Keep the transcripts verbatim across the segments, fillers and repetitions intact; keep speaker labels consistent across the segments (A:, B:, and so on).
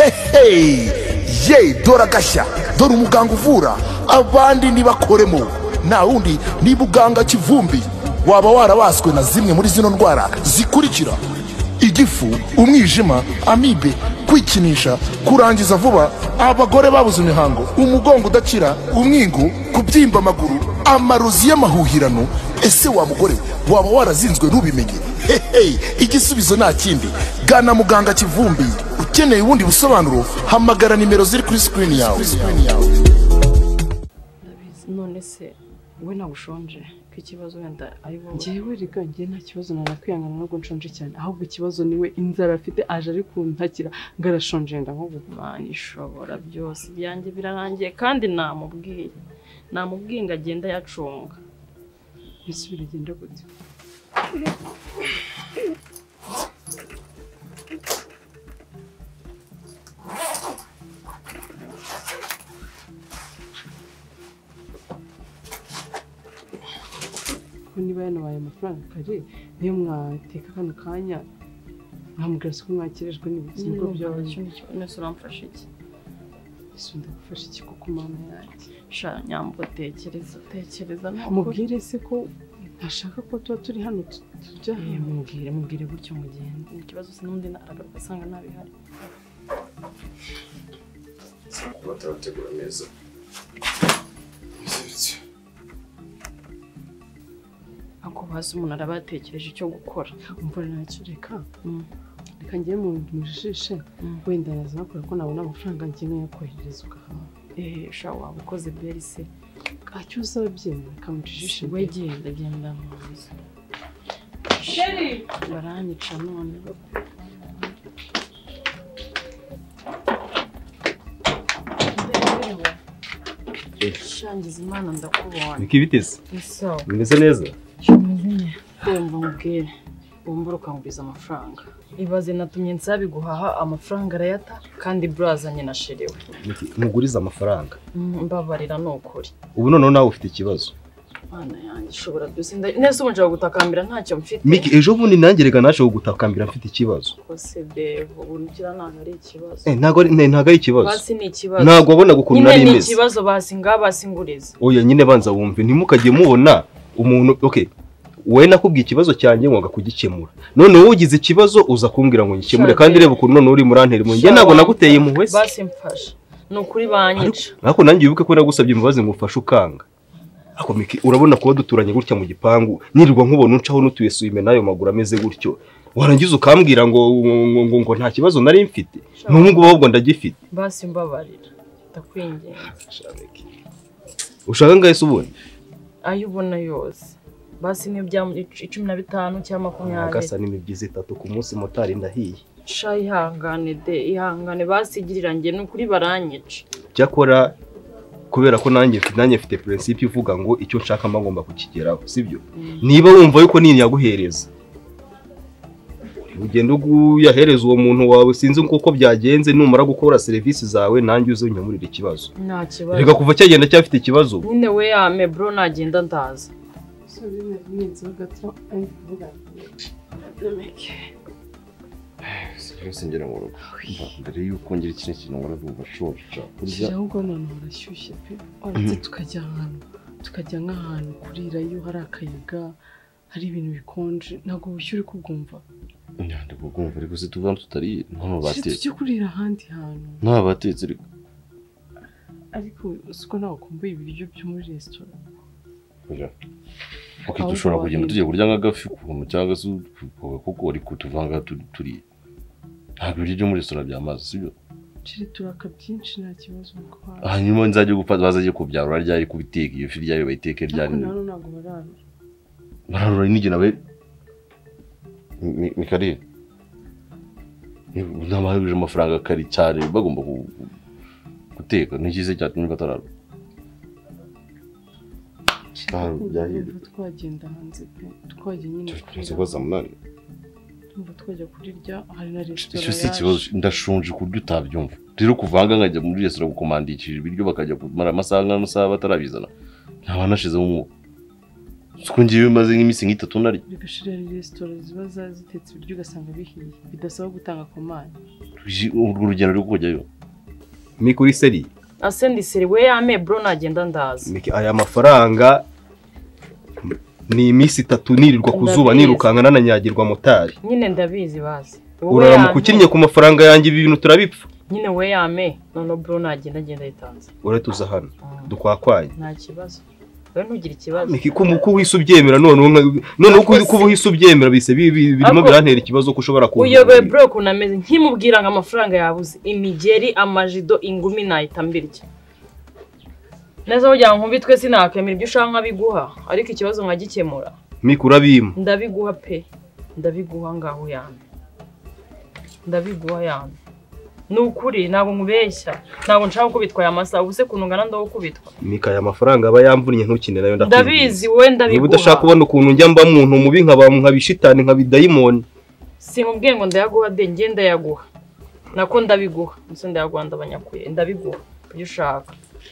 A: Hey, ye dora gashya, dora umuganga uvura abandi nibakoremo. Na wundi ni buganga Kivumbi. Waba warabaswe na zimwe muri zino ndwara zikurikira: igifu, umwijima, amibe, kwikinisha, kurangiza vuba, abagore babuze imihango, umugongo udakira, umwingo, kubyimba amaguru, amarozi y'amahuhirano. Ese wa mugore waba warazinzwe nubimenye? Hey, igisubizo nta kindi, gana muganga Kivumbi. Ukeneye ubundi busobanuro, hamagara nimero ziri kuri screen yawe.
B: None se we nagushonje ko ikibazo wenda ari wowe?
C: Ngewe riga ngiye nta kibazo nanakwihangana nubwo nshonje cyane, ahubwo ikibazo niwe inzara afite aje ari kuntakira ngarashonje ndavuga
B: Imana ishobora byose, byanjye birarangiye kandi namubwiye namubwiye ngo agenda yacunga.
C: bisubira genda gute? Niba yanabaye amafaranga kare niyo mwateka kano kanya nkamubwira ko mwakirejwe n'ibiki ngo byoroshye.
B: Nese uramfasha iki?
C: Ese ndagufasha iki kuko mama yanjye?
B: Sha nyambo tekereza tekereza
C: mubwire se ko ntashaka ko tuba turi hano tujya.
B: Mubwire mubwire gutyo mugende. Ikibazo se n'undi aragaruka asanga ntabihari.
D: Batarategura neza.
B: Ako bazi umuntu arabatekereje icyo gukora.
C: Umva ntacyo reka reka ngiye mu mujishe wenda naza nakora ko nabona amafaranga ngiye yakohereza ugahaha.
B: Eh sha waba ukoze berise
C: acyo uzabyemera kamujishe
B: we genda genda muzi.
C: Sheri
B: baranyica none. Shangiza Imana ndakubona.
E: Nikibitese?
B: Eso.
E: Bimeze neza?
B: Shumeze. Kumva mubwire. Umbura ukanguriza amafaranga. Ibaze natumye nsabi guhaha amafaranga arayata kandi brazanye na sherewe.
E: Muguriza amafaranga.
B: Mbabarira nokuri.
E: Ubu none nawe ufite ikibazo.
B: Mana yanjye shobora byose nese ubunje gutakambira ntacyo mfite.
E: Miki ejo bundi nangerega naje gutakambira mfite ikibazo.
B: Kose devo ubunukira nanga ari ikibazo.
E: Eh ntago ntago ari ikibazo.
B: Basi ni ikibazo.
E: Ntago abona gukuntu nari imeze.
B: Ni ikibazo basi ngabasinguriza.
E: Oya nyine banza wumve ntimukajye mubona umuntu okay. We nakubwiye ikibazo cyanjye ngo ngakugikemura. None wowe ugize ikibazo uza kumbwira ngo ngikemure kandi reba ukuntu none uri murantera mu nge ntago naguteye impuhwe.
B: Basi mfasha. Nukuri banyica.
E: Ariko nanjye wibuke ko nagusabye imbabazi ngo ufashe ukanga. Ako Miki urabona ko duturanye gutya mu gipangu nirirwa nkubona uncaho nutuye suime nayo maguru ameze gutyo. Warangiza ukambwira ngo ngo ngo nta kibazo nari mfite. N'ubwo ahubwo ndagifite.
B: Basi mbabarira. Ndakwinginze.
E: Ushaka ngaye subone?
B: Ayubona yose. Basi ni bya cumi na bitanu cyangwa makumyabiri.
E: Agasa ni mibyize itatu ku munsi motari ndahiye.
B: Sha ihangane de ihangane basigirira nge n'ukuri baranyica.
E: Cyakora kubera ko nanjye nanjye mfite principe ivuga ngo icyo nshaka magomba kukigeraho sibyo. Mm. Niba wumva yuko nini yaguhereza ugenda uyahereza uwo muntu wawe sinzi uko byagenze numara gukora service zawe nanjye uzo nyamurira ikibazo.
B: Nta kibazo.
E: Reka kuva cyagenda cyafite ikibazo.
B: Nyine we yame bro nagenda ndaza.
C: So bine n'inzo gato ari kuvuga. Domeke.
D: Sikose ngera mu rugo. Mbere yuko ngira ikintu kintu ngora ndumva shosha.
C: Kurya ahubwo none urashyushye pe. Aretse tukajya ahantu tukajya nk'ahantu kurira iyo hari akayaga hari ibintu bikonje ntago bushyuri kubwumva.
D: Ndande kubwumva ariko se tuva tutari nko batetse.
C: Tujye kurira ahandi hantu.
D: Nta batetse ariko.
C: Ariko usko nawe kumbuye ibiryo byo muri restaurant.
D: Oya. Okay, dushobora kugenda tujye kurya nk'agafi ku cyangwa se kuko ari kutuvanga turi. Ntabwo ibiryo byo muri restaurant byamaze sibyo?
C: Kire turaka byinshi nta kibazo ngo.
D: Hanyuma nzajye gufata bazaje kubyarura ryari kubiteka iyo fi ryayo bayiteke ryari.
C: Nano nago bararo.
D: Bararo n'igi nawe. Mikari. N'amahirwe amafaranga kari cyane bagomba guteka n'ikize cyatumye batararo.
C: Twagenda hanze pe twajye nyine
D: kuri baza munani
C: tumva twajya kurirya hari na restaurant.
D: Icyo si kibazo ndashonje kurya utabyumva rero kuvanga nkajya muri restaurant gukomandikira ibiryo bakajya kumara amasaha n'amasaha batarabizana nta banashize mu Suko ngiye maze nk'iminsi nk'itatu nari.
C: Bigashira restaurant ziba zitetse ibiryo ugasanga bihiye bidasaba gutanga komande.
D: Urwo rugendo rwo kujyayo.
E: Mi kuri seri.
B: Asendi seri we yame bro nagenda ndaza.
E: Miki aya mafaranga ni iminsi itatu nirirwa kuzuba nirukanga nananyagirwa motari.
B: Nyine ndabizi bazi.
E: Uramukukinnye ku mafaranga yanjye ibi bintu turabipfa.
B: Nyine we yame none bro nagenda agenda yitanze.
E: Uratuza hano dukwakwaye.
B: Nta kibazo. We ntugira ikibazo.
E: Miki ko muko wisubyemera none none uko uko wisubyemera bise birimo birantera ikibazo ko ushobora ku.
B: Uyobe bro kunameze nkimubwira ngo amafaranga yabuze imigeri amajido ingumi nahita mbirya. Neza ujya nkubitwe sinakemera ibyo ushaka biguha ariko ikibazo nkagikemura.
E: Miki urabima.
B: Ndabiguha pe. Ndabiguha ngaho yame. Ndabiguha yame. Nukuri ntabwo nkubeshya. Ntabwo nshaka kubitwa amasaha ubuse kunungana ndo kubitwa.
E: Mika ya mafaranga aba yamvunye ntukine nayo
B: ndakwiye. Ndabizi we ndabiguha.
E: Niba udashaka kubona ukuntu njya mba muntu mubi nkaba nkabishitani nkabidayimoni.
B: Sinkubwiye ngo ndayaguha de ngenda yaguha. Nako ndabiguha. Nse ndayaguha ndabanyakuye. Ndabiguha. Ibyo ushaka.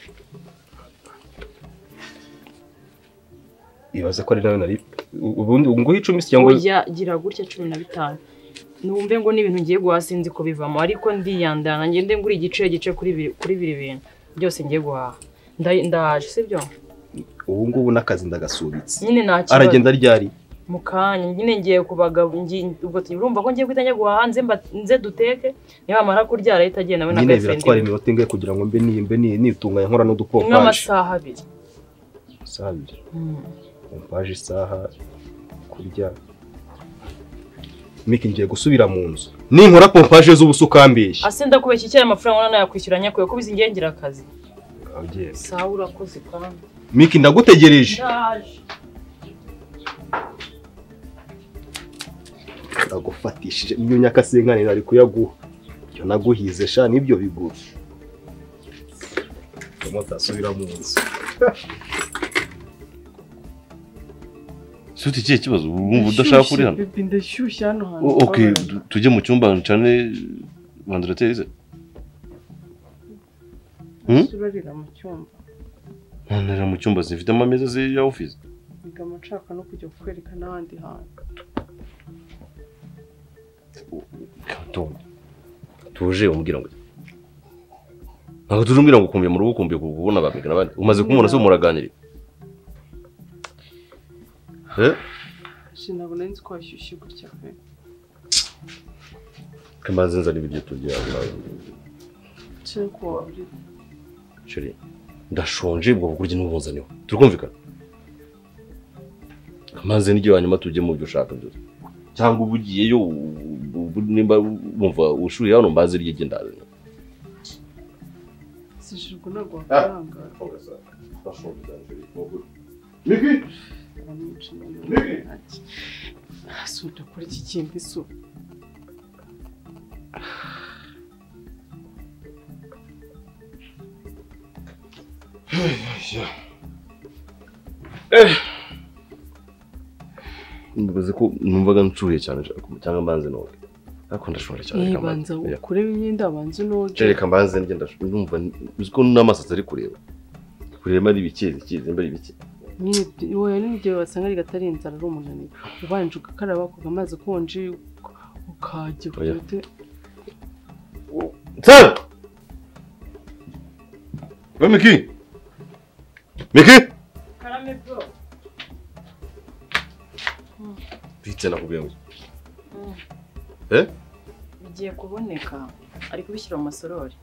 E: Ibaze ko ari nayo nari ubundi nguhe icumi cyangwa
B: oya gira gutya cumi na bitanu. Numve ngo n'ibintu ngiye guhasinzi ko bivamo ariko ndiyandana ngende nguri igice gice kuri kuri biri bintu byose ngiye guhaha. Ndaje sibyo?
E: Ubu ngubu nakazi ndagasubitse.
B: Nyine naki
E: aragenda ryari?
B: Mukanya nyine ngiye kubaga ubwo urumva ko ngiye kwitanya guhaha nze nze duteke niba amara kurya arahita agenda we na
E: gafendi. Nyine biratwara iminota ingahe kugira ngo mbe nimbe nitunganya nkora no dupompaje.
B: Nk'amasaha abiri.
E: Amasaha abiri. Pompaje isaha kurya. Miki ngiye gusubira mu nzu. Ninkora pompaje z'ubusukambeshye.
B: Ase ndakubeshya icyaye amafaranga nana yakwishyuranya kwe ko bizingiye ngira akazi.
E: Agiye.
B: Sawa urakoze kandi.
E: Miki ndagutegereje.
B: Ndaje.
E: Ndagufatishije iyo nyakasenkane nari kuyaguha. Cyo naguhize sha nibyo bigura. Tomata subira mu nzu.
D: Suti kiye kibazo urumva udashaka kuri hano.
C: Bibi ndashyushya hano hano.
D: Okay tujye mu cyumba ncane vandraterize.
C: Hmm? Surarira mu cyumba.
D: Nandira mu cyumba zifite amameza ze ya office.
C: Ngama nshaka no kujya kwerekana ahandi hantu.
D: Kanton. Tuje umbwira ngo. Ntabwo tuje umbwira ngo kumbiye mu rugo kumbiye kubona abamigana abandi. Umaze kumubona se muraganira. Eh?
C: Shinabwo nzi ko ashyushye gutya pe.
D: Kamaze nzana ibiryo tugiye nawe.
C: Cyeko abiri.
D: Chere. Ndashonje bwo kurya n'ubuzaniho. Turikumvikana. Kamaze n'iryo hanyuma tujye mu byo ushaka byose. Cyangwa ubugiyeyo nimba bumva ushuri hano mbaze ryige ndaze.
C: Sishirwa nagwa faranga.
D: Miki
C: Asuta kuri iki kintu isu.
D: Eh. Mbaze ko numvaga ncuye cyane cyangwa mbanze noge. Ariko ndashobora cyane
C: kambanze. Banza ukureba imyenda banze noge.
D: Reka mbanze ngenda ndumva uziko n'amasazi ari kureba. Kureba ari bikeze kize mbere bike.
C: Nyine wowe n'ibyo wasanga ari gatari inzara ari umunaniro. Ubanje ugakaraba koga amazi konje ukajya kute.
D: Tsara. We Miki. Miki?
B: Karame bro.
D: Bitse nakubwiye ngo. Eh?
B: Bigiye kuboneka ari kubishyira mu masorori.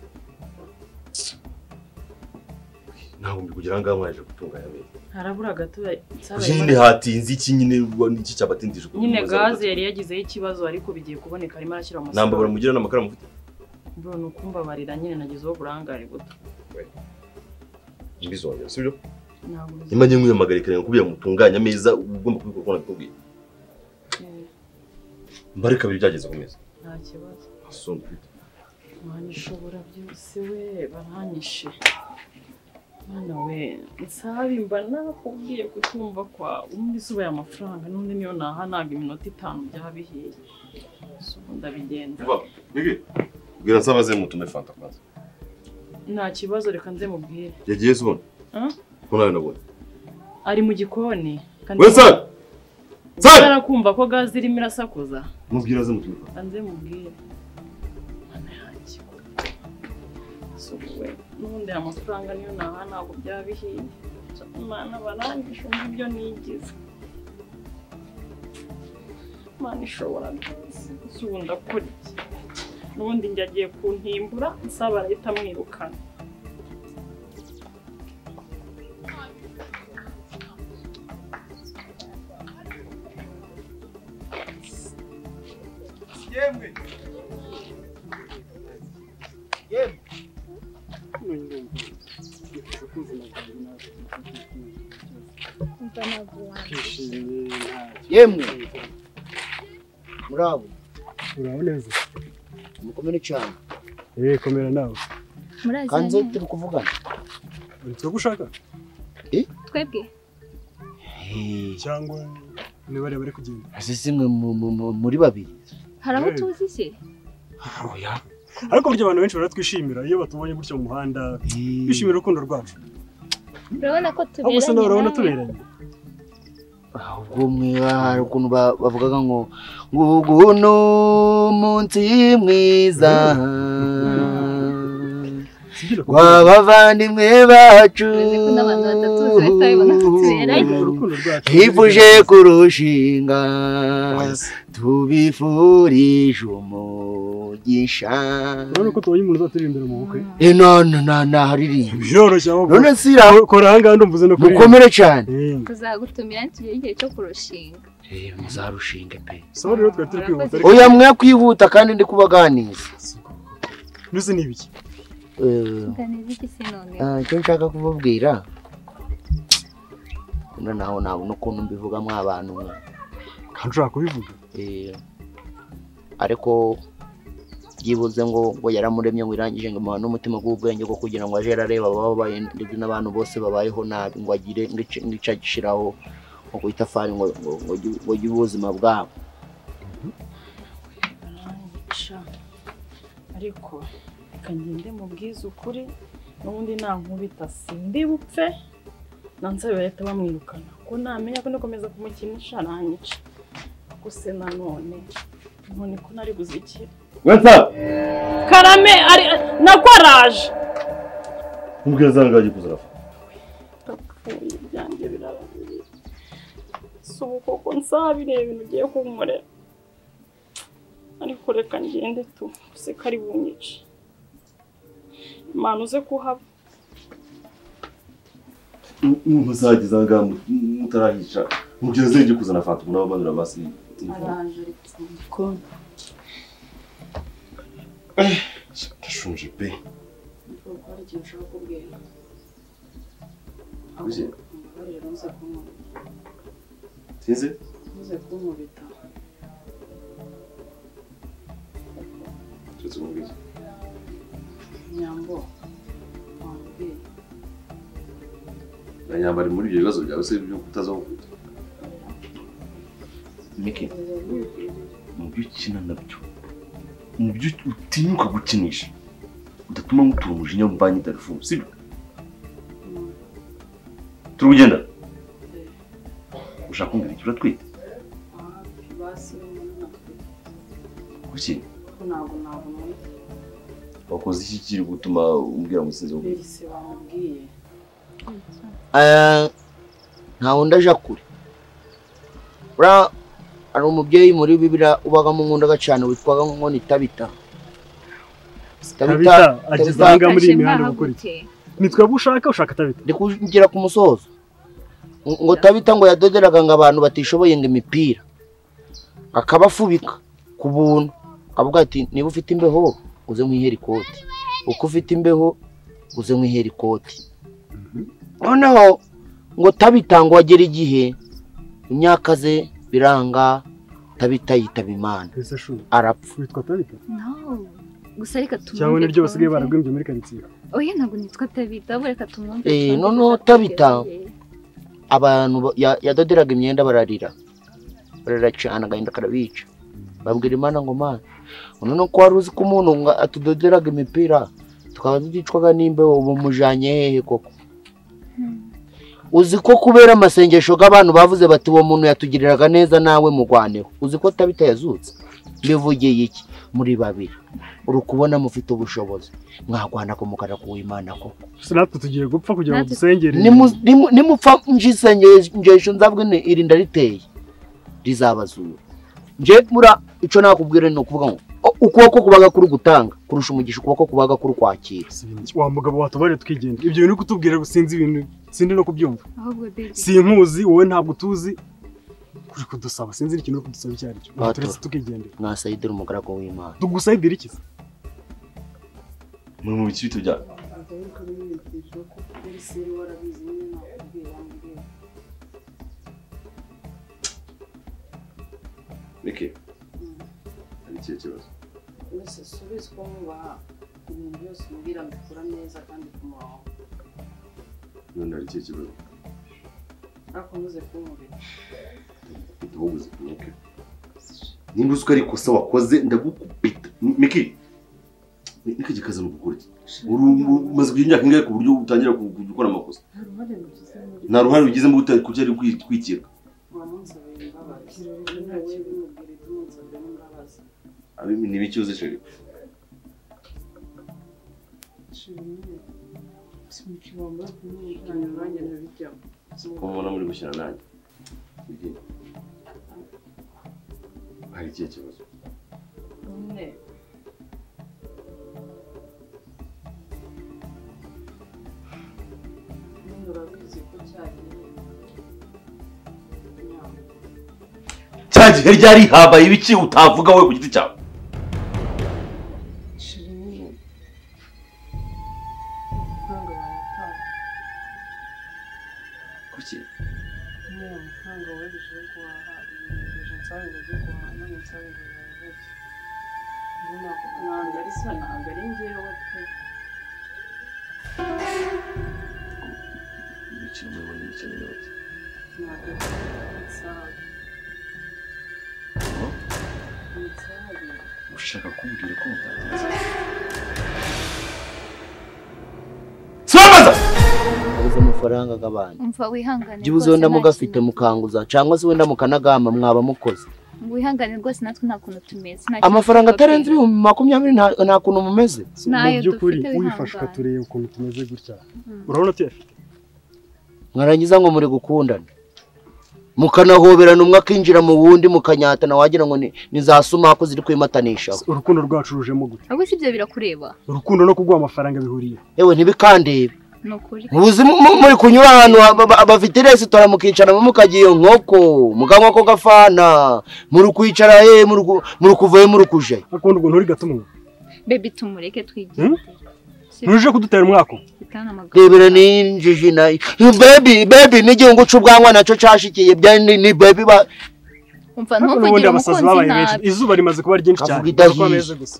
D: Ntabwo mbikugira ngaho mwaje gutunganya beza.
B: Harabura gato
D: nsaba. Nyine hatinze iki nyine n'iki cyabatindije
B: ko. Nyine gaze yari yagizeho ikibazo ariko bigiye kuboneka arimo arashyira mu masorori.
D: Namba baramugira n'amakara mufite.
B: Bro nukumbabarira nyine nagizeho burangare guto.
D: Mbizongera sibyo?
B: Ntabwo.
D: Imanye nkuyamagarikanye kubira mutunganya meza ugomba kubikora kona bikubwiye. Mbare kabiri byageze ku meza.
B: Nta kibazo.
D: Asumba bite.
B: Mwana ishobora byose we baranyishe. Mwana we nsabi mba nakubwiye kutumva kwa undi subaye amafaranga n'undi niyo naha naga iminota itanu byabihiye. So ndabigenda.
D: Nige. Bwira nsabaze mutume fanta kwanza.
B: Nta kibazo reka nze mubwire.
D: Yagiye zone.
B: Ah?
D: Ko nawe nabone.
B: Ari mu gikoni
D: Wesa! Sara!
B: Kumva ko gazi irimo irasakuza.
D: Mubwira ze mutuka.
B: Anze mubwire. Mana yanjye. Suwe, nundi amafaranga niyo naha ntabwo byabihiye. Mana barangije ibyo nigize. Mana ishobora zunda kuri. Nundi njyagiye kuntimbura nsaba leta mwirukana.
F: Yemwe. Yemwe. Yemwe. Murabo.
G: Uraho neza.
F: Mukomere cyane.
G: Eh, komera nawe.
H: Murazi.
F: Kanze turi kuvugana.
G: Uri gushaka?
F: Eh?
H: Twebwe.
F: Eh.
G: Cyangwa ni bare bare kugenda.
F: Asisimwe muri babiri.
H: Harabo tuzi se?
F: Oya.
G: Ariko buryo abantu benshi baratwishimira iyo batubonye gutyo mu muhanda. Bishimira urukundo rwacu.
H: Urabona ko tuberanye.
G: Ahubwo se nawe urabona tuberanye.
F: Ahubwo mwe hari ukuntu bavugaga ngo nguno munsi mwiza w'abavandimwe bacu hifuje kurushinga tubifurije umugisha.
G: Urabona ko tubonye umuntu uzaturirimba mu bukwe.
F: Eh none nana haririmba
G: byoroshye ahubwo.
F: None sira
G: kora hanga ndumvuze no kuri.
F: Mukomere cyane.
H: Tuzagutumira ntigiye igihe cyo kurushinga.
F: Eh muzarushinga pe.
G: So rero twa turi kwihuta.
F: Oya mwe kwihuta kandi ndi kubaganiza.
G: Nuzi nibiki?
H: Eh Ganiza iki se none?
F: Ah cyo nshaka kubabwira. None naho nabo nukuntu mbivuga mwa abantu.
G: Kanshaka kubivuga.
F: Eh ariko yibuze ngo ngo yaramuremye ngo irangije ngo amana n'umutima w'ubwenge bwo kugira ngo aje arareba babaye ndetse n'abantu bose babayeho nabi ngo agire ngica gishiraho ngo guitafari ngo ngo ngo ubuzima bwabo.
B: Ariko kangende mu bwiza ukuri n'ubundi nta nkubita sindi bupfe nansabe leta bamwirukana ko namenya ko nakomeza kumukinisha nanyica guse nanone none ko nari guzikira.
D: Wesa!
B: Karame ari nakwaraje.
D: Mubwira zangaje kuzarafa.
B: Tapfuye byanjye birabaye. Suko ko nsabire ibintu giye kumurera. Ariko reka ngende tu se kari bunyice. Imana uze kuhaba.
D: Muzagiza ngamu mutarahica. Mubwira zenge kuzana fatu nabo bandura basi.
B: Aranje ko
D: Eh, ndashonje pe.
B: Ukora ikintu ushaka kubwira.
D: Uzi?
B: Rero nze kumubita.
D: Sinzi?
B: Nze kumubita.
D: Tutsi mubwira.
B: Nyambo. Wambwiye.
D: Na nyambari muri ibyo bibazo byawe se byo kutazaho.
F: Miki. Mu byukina nabyo. Mu byo utinyuka gukinisha. Udatuma ngutura umujinya mvanye telefone, sibyo? Turugenda. Ushaka kumbwira icyo uratwite?
B: Ah, basi n'umuntu.
F: Kuki?
B: Ntabwo ntabwo muri.
D: Wakoze iki kiri gutuma umbwira ngo sinzi ubwo?
B: Bese bamubwiye.
F: Eh ntawo ndaja kure. Bra ari umubyeyi muri Bibiliya ubagamo nkundaga cyane witwaga ngo ni Tabita.
G: Tabita agizanga muri imihanda gukora iki? Nitwe bushaka ushaka Tabita.
F: Ndi kugira ku musozo. Ngo Tabita ngo yadoderaga ngo abantu batishoboye ngo imipira. Akabafubika ku buntu. Avuga ati niba ufite imbeho uze mwihera ikoti. Uko ufite imbeho uze mwihera ikoti. Noneho ngo Tabita ngo agera igihe imyaka ze biranga Tabita yitaba Imana.
G: Ese shu.
F: Arapfa.
G: Witwa Tabita?
H: No. Gusa reka tumwumve.
G: Cyangwa niryo basigaye baragwimbye muri karitsiye.
H: Oya ntabwo nitwa Tabita, bo reka tumwumve.
F: Eh noneho Tabita abantu yadoderaga imyenda bararira. Bararira cyane agahinda karabica. Babwira Imana ngo Mana none ko wari uzi ko umuntu atudoderaga imipira tukaba tudicwaga n'imbeho ubu mujanye hehe koko. uzi ko kubera amasengesho y'abantu bavuze bati uwo muntu yatugiriraga neza nawe mugwaneho uzi ko tabita yazutse mbivugiye iki muri babiri uri kubona mufite ubushobozi mwagwana ko mukara ku Imana koko
G: natwe tugiye gupfa kugira ngo dusengere
F: nimupfa njisengesho nzabwe iri ndariteye rizabazura nje mura ico nakubwira ni ukuvuga ngo ukuboko kubaga kuri gutanga kurusha umugisha ukuboko kubaga kuri kwakira
G: wa mugabo watubare twigenda ibyo bintu kutubwira gusinzi ibintu sindi no kubyumva
H: ahubwo baby
G: sinkuzi wowe ntabwo tuzi kuri kudusaba sinzi ikintu kudusaba cyari cyo turetse tukigenda
F: mwasayidira umugarago w'Imana
G: tugusayidira iki
D: muri mu biki bitujya Miki ari cyo kibazo
B: mbese subiza ko mubaha ibintu byose mbwira mbikora neza kandi ku murongo
D: none ari cyo kibazo
B: akomeze kumubira
D: tubuze Miki nimba uzi ko ari kosa wakoze ndagukubita Miki Miki gikaza no gukora iki umaze kugira imyaka ingahe ku buryo utangira gukora amakosa nta ruhare ugize mu gutari kujya ari kwikeka abi ni biki uzi sheri ko mubona muri gushyira nanjye hari ikihe kibazo cyagihe ryari habaye ibiki utavuga we ku giti cyawe kuki ushaka kumbwira ko mutatinze Samaza
F: uzi amafaranga g'abantu
H: umva wihangane
F: byibuze wenda mugafite mukanguza cyangwa se wenda mukanagama mwaba mukoze
H: wihangane rwose natwe nta kuntu tumeze
F: amafaranga atarenze ibihumbi makumyabiri nta kuntu mumeze
G: mu by'ukuri wifashe ukatureba ukuntu tumeze gutya urabona tuyafite
F: mwarangiza ngo muri gukundana mukanahoberana umwe akinjira mu wundi mukanyatana wagira ngo ni za sumako ziri kwimatanisha
G: urukundo rwacu rujemo gute
H: ahubwo si byo birakureba
G: urukundo no kuguha amafaranga bihuriye
F: yewe ntibikandebe
H: nukuri
F: ubuzi muri kunyura ahantu bafite resitora mukicara mukagiye nkoko mukanywa ko gafana muri kwicara he muri kuvayo muri kuje
G: akunda ukuntu uri gatumwe
H: baby tumureke twigire
G: ntuje kudutera umwako
F: rebera ninjiji nayo baby baby n'igihungu c'ubwanwa naco cashikiye bya ni baby ba
H: umva ntuvugira umukunzi nabi
G: izuba rimaze kuba ryinshi cyane
F: kwameze gusa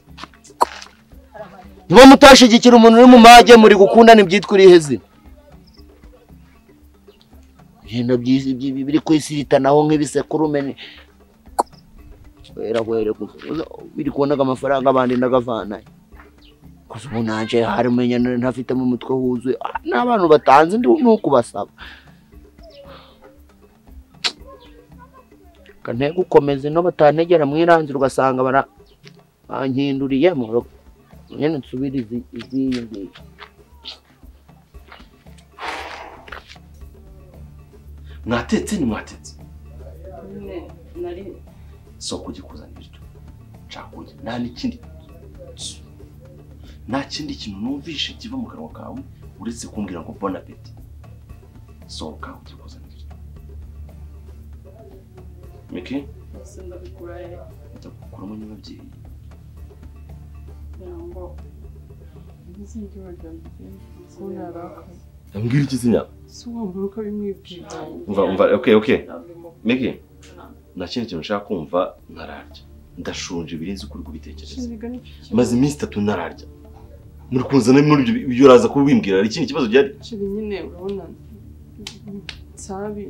F: niba mutashigikira umuntu uri mu mage muri gukundana ibyitwa iriheze ibintu biri kwisiritanaho nk'ibisekurume wera wera biri kubonaga amafaranga abandi ndagavanaye kuko ubu nanje hari umenya ntafite mu mutwe huzuye n'abantu batanze ndi n'ukubasaba kane gukomeza no batanegera mwiranzira ugasanga bara bankinduriye mu nyene nsubirize iziyindi
D: mwatetse ni mwatetse
B: ne nari
D: so kugikuzanira icyo cyakuye nta n'ikindi nta kindi kintu numvishe kiva mu kanwa kawe uretse kumbwira ngo bon appétit sohoka ugikuzanira icyo Miki
B: ndabikuraye
D: ndakuramo n'ababyeyi
B: ngo
C: Nizindi wagambe ko naraka.
D: Ambwira iki sinya?
C: Si wambura uko bimwibwira.
D: Umva umva okay okay. Miki. Nta kintu kintu nshaka kumva ntararya. Ndashonje birenze ukuri kubitekereza. Maze iminsi itatu ntararya. Muri kunzana muri ibyo uraza kubimbwira ari ikindi kibazo byari.
C: Kiri nyine urabona. Sabi.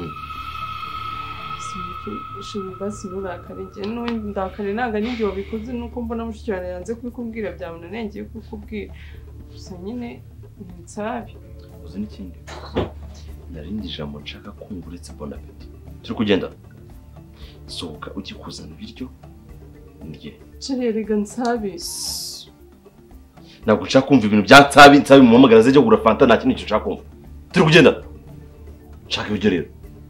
C: Ushobora basi nurakare nge no ndakare naga ninjye wabikoze nuko mbona mushiki wanjye yanze kubikubwira byamunaniye ngiye kukubwira gusa nyine nsabi
D: uzi n'ikindi narindi jambo nshaka kumva uretse bon appétit turi kugenda sohoka ujye kuzana ibiryo ndye
C: Cererega nsabe
D: ntabwo nshaka kumva ibintu bya nsabi nsabi mu mpamagara zijya kugura fanta nta kintu nshaka kumva turi kugenda nshaka ibiryo rero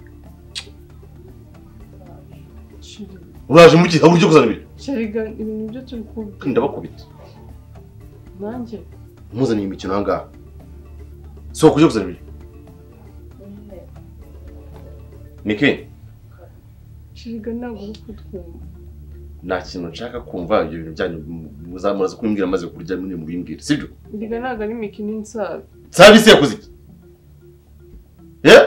D: uraje mu gihe uburyo kuzana ibiryo
C: Cererega ibintu byo turi kumva
D: ndabakubita
C: nanjye
D: muzaniye imikino ahangaha sohoka ujye kuzana ibiryo Miki
C: Cererega ntabwo uri kutwumva
D: nta kintu nshaka kumva ibyo bintu byanyu muzamuraza kubimbwira maze kurya mwe mubimbwira sibyo
C: Ndiga ntabwo ari mikini nsabe
D: Sabi se yakoze iki eh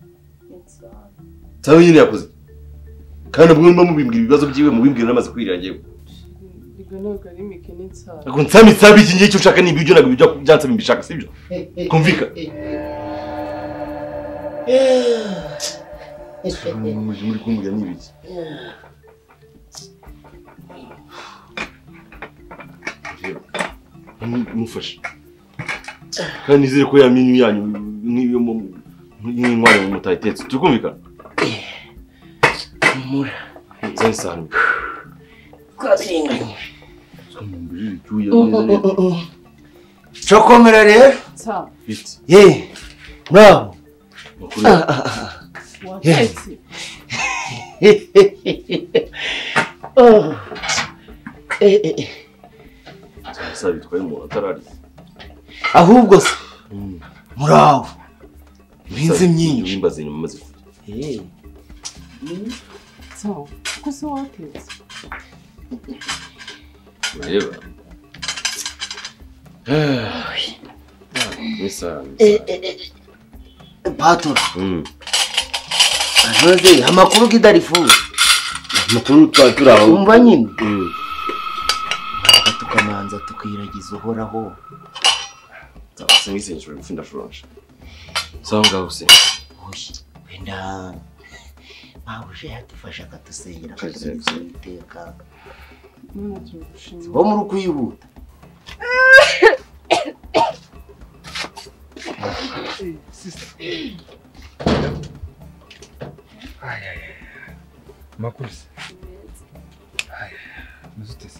D: Sabi nyine yakoze kandi ubwo mba mubimbwira ibibazo byiwe mubimbwira namaze kwirangiye
C: Ndiga ntabwo ari mikini nsabe
D: Ako nsami sabi iki ngiye cyo ushaka ni ibyo nabyo byo byansa bimbishaka sibyo kumvika muri muri kumbwira n'ibiki mufashe kandi nizere ko yamenye yanyu n'iyo nk'inkware mu mutayitetse tukumvikana
F: mura
D: zari sanu
F: kwabirenganye Chokomera rero
C: sa
D: bite
F: ye bravo
D: makuru
C: watetse
F: oh eh eh
D: sabi twaye mu atarari
F: ahubwo se muraho minze myinshi
D: imbaze nyuma maze
F: eh
C: sa ko se watetse
D: reba Misa
F: eh eh pato
D: mm
F: anoze amakuru kidarifu
D: makuru twaturaho
F: umva nyine
D: mm
F: tukamanza tukiragiza uhoraho
D: Singisenje ufinda shuranje Sanga use
F: oyi wenda mawuje yatufasha akatusengera akatusengera
C: none turushinga
F: bo muri kwihuta
I: sister ay ay makuzi ay muzutese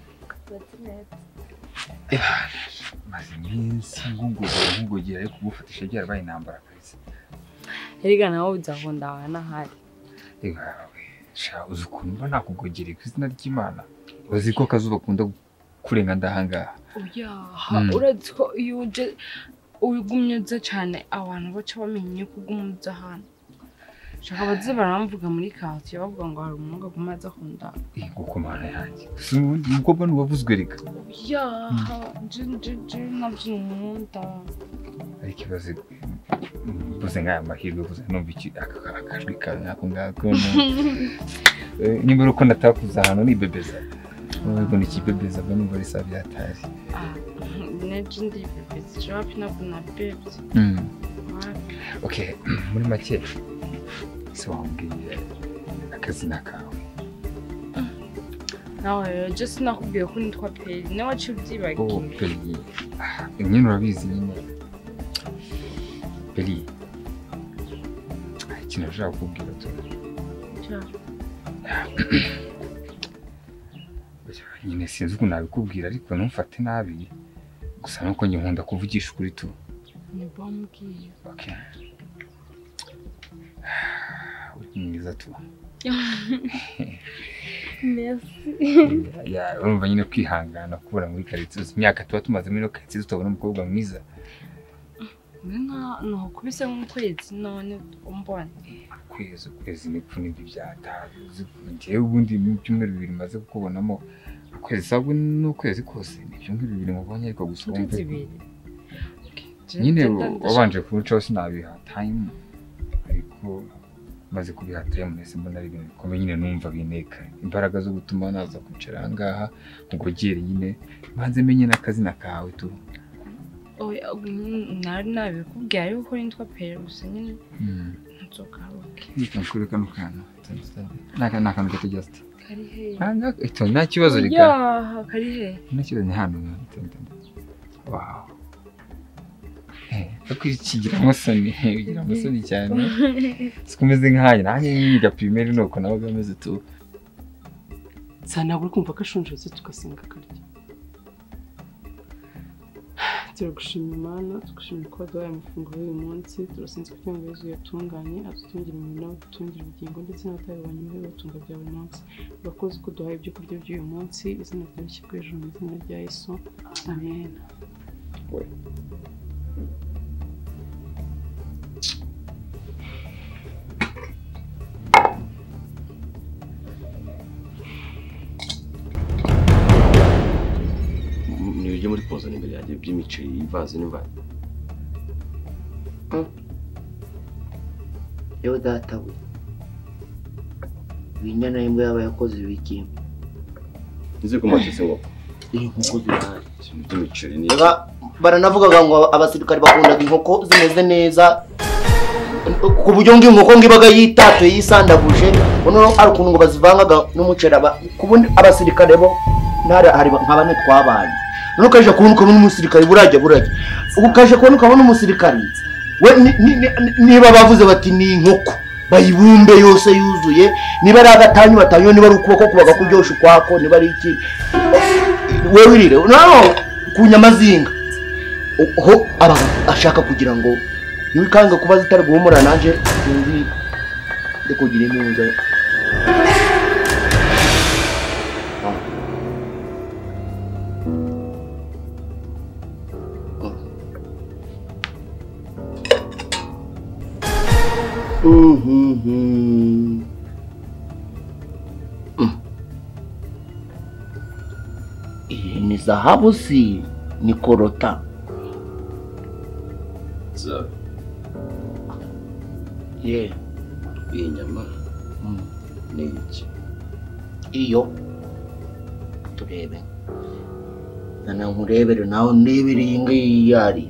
I: eh maze iminsi ngugura nkugogera ariko gufatisha byarabaye intambara kabisa
C: Erega nawe uzakunda wa nahari
I: egawe sha uzukuntu mba nakugogera ku izina ry'Imana uzi ko kazuba kunda kurenga ndahangaha
C: oya urazi ko iyo uje ubigumyeza cyane abantu baca bamenye ko ugumuza hano shaka baze baramvuga muri quartier bavuga ngo hari umuntu agumaza akunda
I: eh guko mana yanjye sundi umukobwa n'ubavuzwe reka
C: ya je je je nabyo nkunda
I: ariko ibaze buze ngaya mahirwe buze numva iki akajwi ka nako ngako nimero ko ndatakuza hano ni bebeza ubwo ni kibebeza bwo numva ari sabi atari
C: neje ndi bebeza japi na kuna bebeza
I: mm okay muri make so wambwiye akazina kawe
C: nawe just nakubwiye ko nitwa Peri nawe wacu byibagiye
I: oh Peri nyine urabizi nyine Peri ikintu nashaka kukubwira tu nyine sinzi uko nabikubwira ariko ntumfate nabi gusa nuko njye nkunda kuvugisha ukuri tu
C: ni bambwiye
I: okay mwiza tu
C: merci
I: ya urumva nyine kwihangana kubura muri quartier imyaka tuba tumaze muri quartier tutabona umukobwa mwiza
C: nina no kubise nk'ukwezi none umbona
I: kwezi kwezi ni pfu n'ibyo byatazi ngiye ubundi mu cyumweru bibiri maze kukubonamo ukwezi sabwe n'ukwezi kose ni cyumweru bibiri mubonye ariko gusa umve nyine wabanje kurucaho sinabiha time ariko maze kubihata mwese mbona ari ibintu bikomeye nyine numva bineka imbaraga zo gutuma naza kwicara ngaha ngogere nyine banze menye n'akazina kawe tu
C: oya nari nabikubwiye ariko nitwa Peri gusa nyine nzogaruke
I: nikakuri kano kana naka naka naka just
C: kari he
I: anga ito nta kibazo rika
C: ya kari he
I: nta kibazo ni hano wow eh Akwikigira amasoni, ugira amasoni cyane. Sikumeze nkaye, nanjye yiga primaire nuko nawe gameze tu.
J: Sana uri kumva ko ashonje se tugasenga akarya. Turagushimira Imana, tugushimira ko waduhaye amafunguro y'uyu munsi, turasenze kugira ngo Yesu yatunganye, adutungire imirimo n'adutungire ubugingo ndetse n'abatayibonye muri batunga bya buri munsi. Urakoze ko duhaye ibyo kurya by'uyu munsi, izina ryawe rishyirwe hejuru mu izina rya Yesu. Amen.
D: Nibyo muri poza n'imbere yanjye by'imiceri ivaze n'imvano.
F: Yo data we. Winyana imbwa yaba yakoze ibiki?
D: Nzi ko matse ngo
F: iyi nkoko zirahari.
D: By'imiceri ni.
F: Baranavugaga ngo abasirikare bakundaga inkoko zimeze neza. Ku buryo ngo inkoko ngibaga yitatuye yisandaguje, ono ari ukuntu ngo bazivangaga n'umuceri aba kubundi abasirikare bo ntari hari nk'abane twabanye. Nukaje kubona ukabona umusirikare burajya burajya. Ukaje kubona ukabona umusirikare we niba bavuze bati ni inkoko bayibumbe yose yuzuye, niba ari agatanyu batanyo, niba ari ukuboko kubaga kuryosha ukwako, niba ari iki we wirire no kunyamazinga ho aba ashaka kugira ngo niwikanga kuba zitari guhumura nanje nzi ndikugira impunza. Mhm. Iyi ni zahabu si ni korota.
D: Zahabu.
F: Yeah.
D: Iyi nyama.
F: Mm.
D: Ni iki?
F: Iyo turebe. Nana nkurebere nawe ndebere iyi ngiyi yari.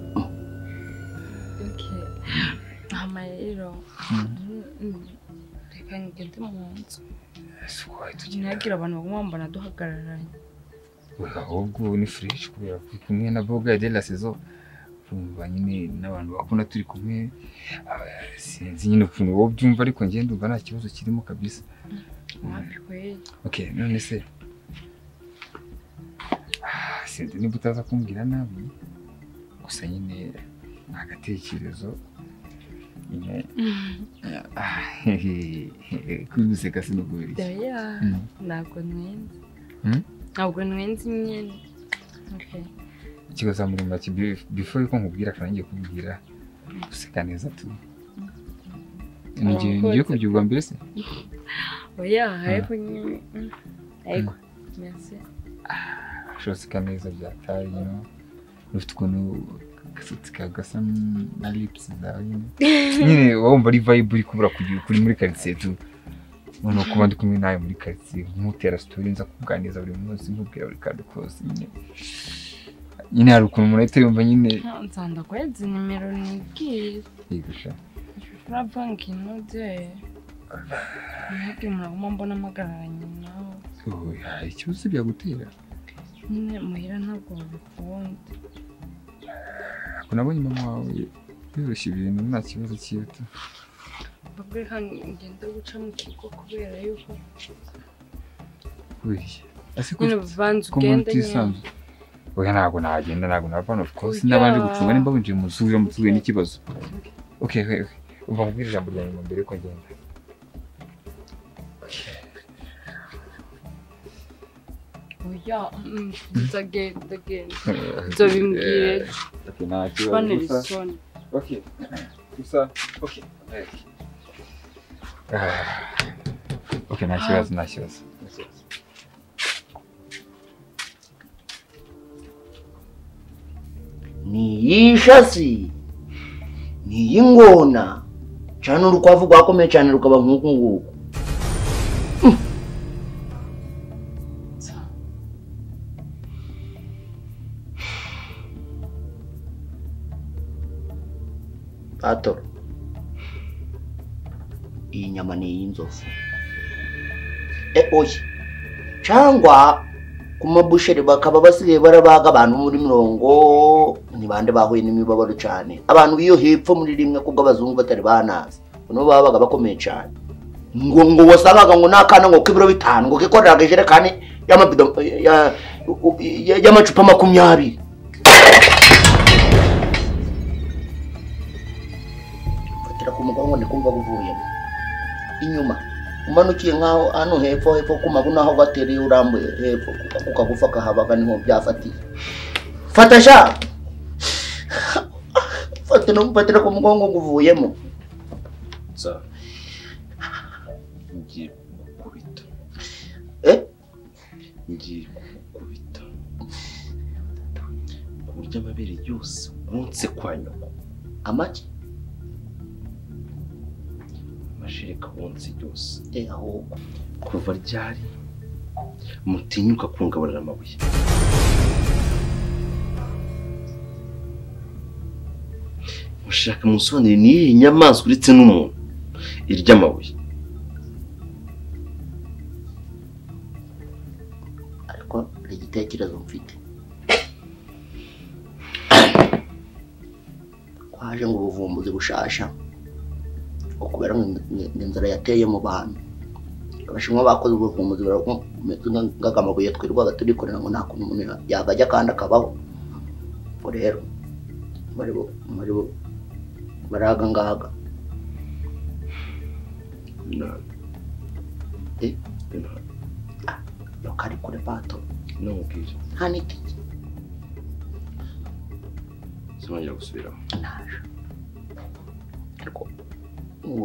C: Reka ngende mu nzu. Ntihagira abantu baguma mbona duhagararanye.
I: Ahubwo ni fresh kubera kumwe na boga de la saison. Urumva nyine n'abantu bakunda turi kumwe. Sinzi nyine ukuntu wowe byumva ariko ngende ndumva nta kibazo kirimo kabisa.
C: Wapi kweli?
I: Okay, none se. Ah, sinzi niba utaza kumbwira nabi. Gusa nyine nagatekerezo. Kubiseka sinugubiri.
C: Daya, ntabwo nwenze. Ntabwo nwenze nyine. Okay.
I: Ikibazo muri make before yuko nkubwira kanangiye kubwira useka neza tu. Ngiye ngiye kubyuga mbere se?
C: Oya, ariko nyine. Ariko merci.
I: Shoseka neza byataye no. Ufite ukuntu gasutse gasa na lips zawe nyine wumva ari vibe uri kubura kuri muri quartier tu none kuba ndi kumwe nawe muri quartier nkutera story nza kuganiriza buri munsi nkubwira buri kandi kose nyine nyine hari ukuntu umuntu yumva nyine
C: nzanda kwezi nimero nibwira
I: yigusha
C: fra banki node ntabwo muraguma mbona amagararanye nawe
I: oya ikibazo byagutera
C: nyine muhira ntabwo bikunda.
I: Nabonye mama wawe yoroshye ibintu nta kibazo cy'ito.
C: Babwe hano ngenda guca mu kigo kubera yuko
I: Wih. Ase
C: ko vanze ugenda
I: nyine. Oya ntabwo nagenda ntabwo nava of course n'abandi gucunga nimba winjiye mu nzu mu nzu n'ikibazo. Okay, okay. Uva kubwira ijambo rya nyuma mbere ko ngenda.
C: Oya, ndagenda genda. Nzobimbwire.
I: Okay, nta kibazo. Okay. Gusa, okay. Okay, nta kibazo, nta kibazo.
F: Niyishasi. Niyingona. Cyane urukwavu rwakomeye cyane rukaba nk'uku nguku. Pato. Iyi nyama ni y'inzovu. E oye. Cyangwa ku mabusheri bakaba basigaye barabaga abantu muri mirongo ni bande bahuye n'imibabaro cyane abantu biyo hepfo muri rimwe kubwo abazungu batari banazi no babaga bakomeye cyane ngo ngo wasangaga ngo nakana ngo kibiro bitanu ngo kikoreraga ijerekani y'amabido ya y'amacupa makumyabiri fatira ku mugongo ndi kumva buvuye inyuma umanukiye nkaho hano hepfo hepfo ku mabuno aho batereye urambuye hepfo ukagufa kahabaga niho byafatiye fata sha fata no fatira ku mugongo guvuyemo
D: za ngiye kubita
F: eh
D: ngiye kubita kurya amabere yose munsi kwa nyoko
F: amaki
D: mashirika munsi yose
F: eh aho
D: kuva ryari mutinyuka kungaburira amabuye mushaka musonere ni inyamaswa uretse n'umuntu irya amabuye
F: ariko igitekerezo mfite kwaje ngo ubuvumbuzi bushasha okubera ngenzara yateye mu bantu abashinwa bakoze ubuvumbuzi barakomeza ngagamabuye twirwaga turikorera ngo nta kuntu umuntu yagajya kandi akabaho ngo rero bari bo bari bo baraga ngaga
D: na
F: eh
D: na
F: yo kari kure pato
D: no ubwire
F: haniti
D: sinongera gusubira
F: naje ariko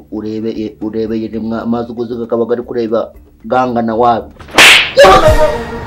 F: urebe urebe yiri amazi guziga kabaga ari kureba ganga na wabi